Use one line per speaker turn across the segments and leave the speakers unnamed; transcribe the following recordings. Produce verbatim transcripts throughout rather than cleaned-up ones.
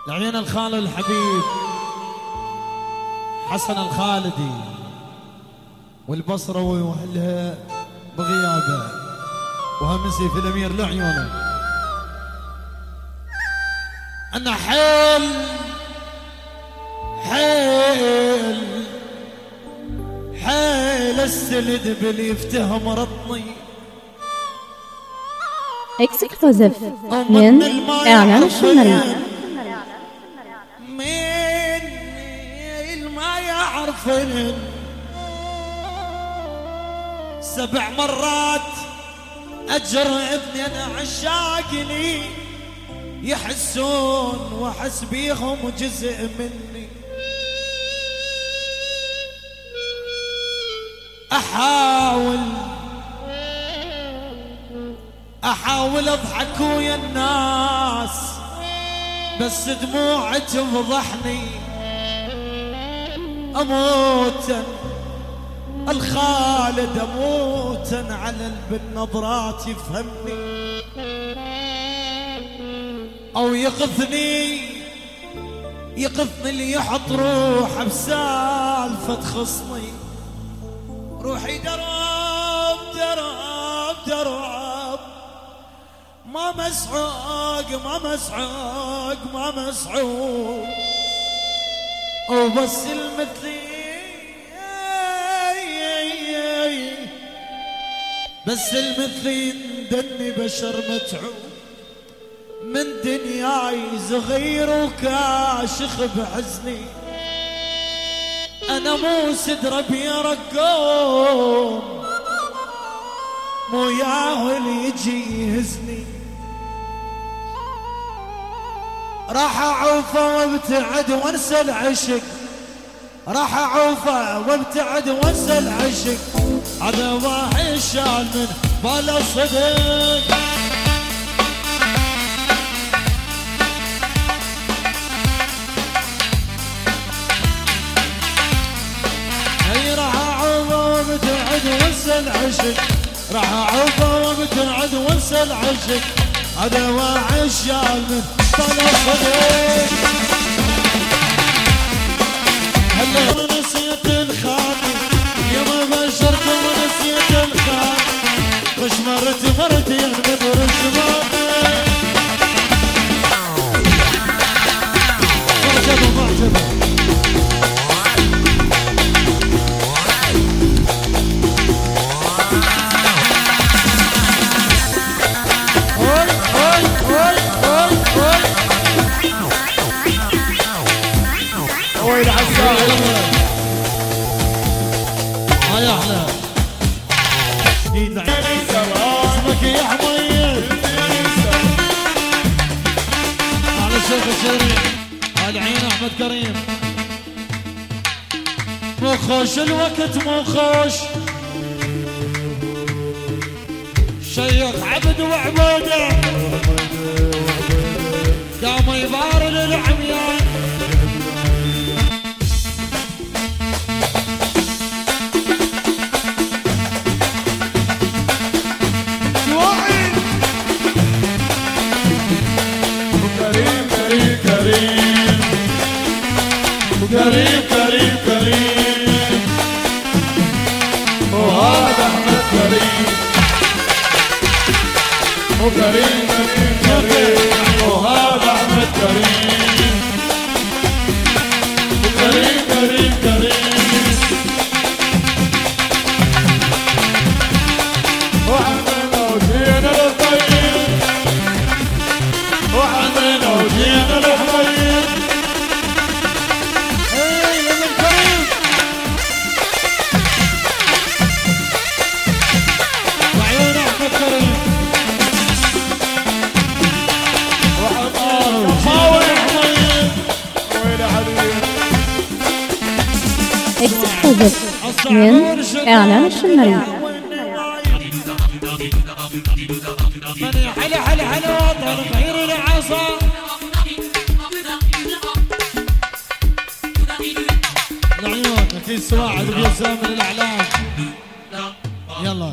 لعين الخال الحبيب حسن الخالدي والبصروي واهلها بغيابه وهمسي في الامير لعيونه. انا حيل حيل حيل السلد باللي يفتهم رطني
اكسكلوزيف من اعلان الشمري.
مين ما يعرفن سبع مرات اجربني انا عشاقني يحسون واحس بيهم جزء مني. احاول احاول اضحك ويا الناس بس دموعي تفضحني. اموتا الخالد اموتا على بالنظرات يفهمني او يقفني يقفني اللي يحط روحه بسالفه تخصني. روحي درب درب درب ما مسعوق ما مسعوق ما مسعوق وبس المثلي بس المثلي ندني بشر متعوب من دنياي صغير وكاشخ بحزني. انا مو سدرة بيرقوم مو ياهل يجي يهزني. راح اعوفه وابتعد وانسى العشق راح اعوفه وابتعد وانسى العشق. هذا واحد شال من بلا صدق هي راح اعوفه وابتعد وانسى العشق راح اعوفه وابتعد وانسى العشق. هذا واحد شال من بلا صدق. هلا نسيت الخاطر يوم بشرت ونسيت الخاطر وش مرت مرت يا نبر الشباب. معجبة معجبة هوي هوي هوي هوي هوي هوي العساكر ما يحلى جديد اسمك يا حميد على الشيخ الشريف على عين احمد كريم. مو خوش الوقت مو خوش شيخ عبد وعباده قام يبارد العميان.
كريم كريم كريم وهذا احمد كريم وكريم كريم كريم وهذا احمد كريم وكريم كريم كريم وحمدنا وجينا للطيب وحمدنا وجينا للطيب.
اكسكلوزيف من اعلان الشمري.
حلا حلا حلا وطن غير العصا العيون في سواعد بيسام من الاعلام. يلا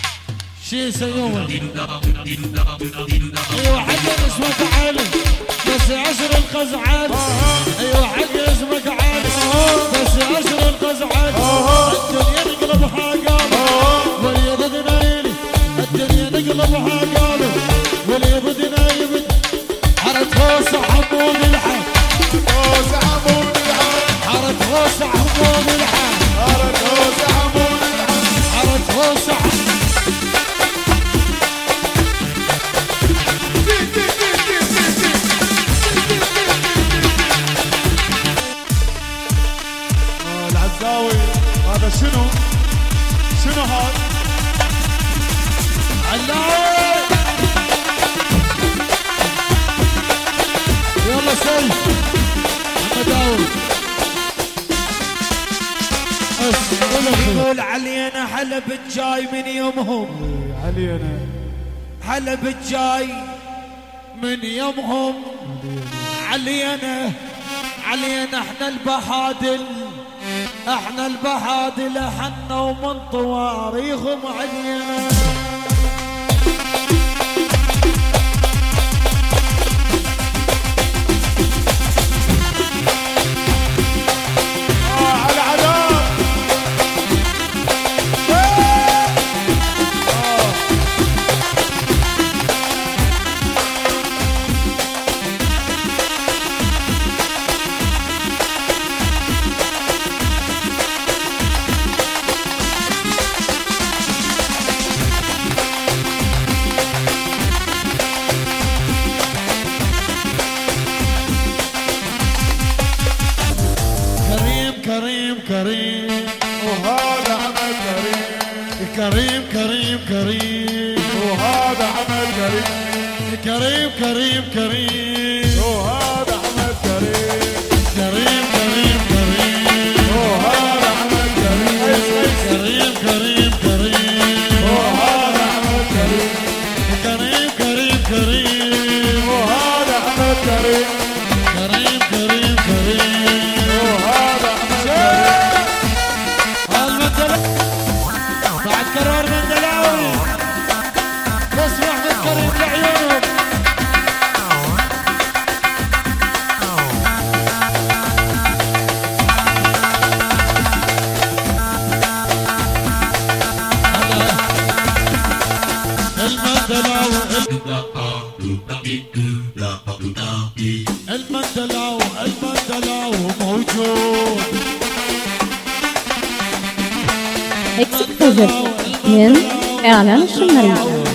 شي يسوون ايوه حد اسمه تعالوا بس عشر القزعان ايوه حق اسمك عالي بس عشر القزعان الدنيا نقلبها قالب واللي ضدنا يلي الدنيا نقلبها قالب واللي ضدنا يبد حرت غوص حمود الحان
غوص حمود الحان
حرت غوص حمود الحان
حرت غوص حمود الحان
حرت غوص
العزاوي هذا شنو؟ شنو هذا؟
علاوي يلا سيف محمد يقول علينا حلب الجاي من يومهم
علينا
حلب الجاي من يومهم علينا علينا احنا البحادل احنا البحادل حنا ومن طواريخهم علينا كريم كريم
وهذا عمل كريم
كريم كريم كريم
وهذا عمل كريم
كريم كريم كريم
وهذا عمل كريم
كريم كريم كريم
وهذا عمل كريم
كريم كريم كريم
وهذا عمل كريم
كريم كريم كريم
وهذا عمل كريم
كريم كريم كريم
وهذا عمل
المندل بعد قرار مندلاوي تسمع من كريم لعيونهم المندلاو المندلاو موجود
اكسكلوزيف من إعلان الشمري.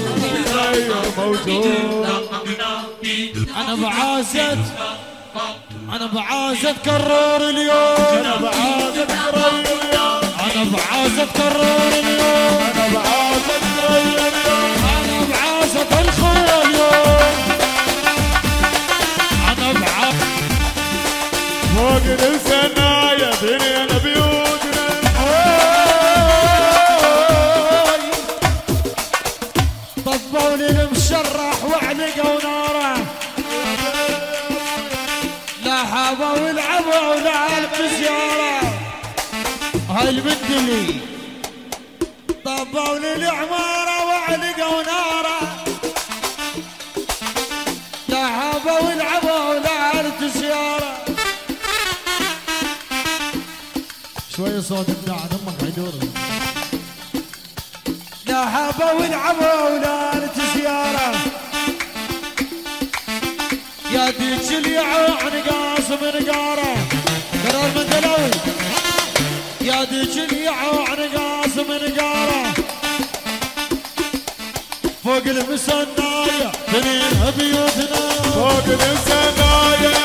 موجود
انا بعازت انا بعازت كرر اليوم
انا بعازت كرر اليوم
انا بعازت كرر اليوم
انا بعازت كرر اليوم
انا بعازت الخير اليوم انا بعازت
فوق السنايا دنيا بيوتنا
طبوا لي المشرح وعلقوا ناره لا حابوا يلعبوا ولا البزياره هاي المندلي طبوا لي العماره وعلقوا ناره لا حابوا يلعبوا ولا البزياره شوي صوت ابداع امك عدور لا حابوا يلعبوا ولا البزياره يا ديك اليعوع نقاص من قاره قرار مندلاوي يا ديك اليعوع نقاص من قاره فوق المسنايا بنين بيوتنا
فوق السنايا